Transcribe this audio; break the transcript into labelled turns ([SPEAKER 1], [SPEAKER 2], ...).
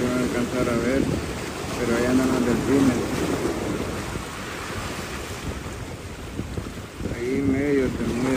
[SPEAKER 1] van a alcanzar a ver, pero ahí andan los delfines. Ahí medio se mueve.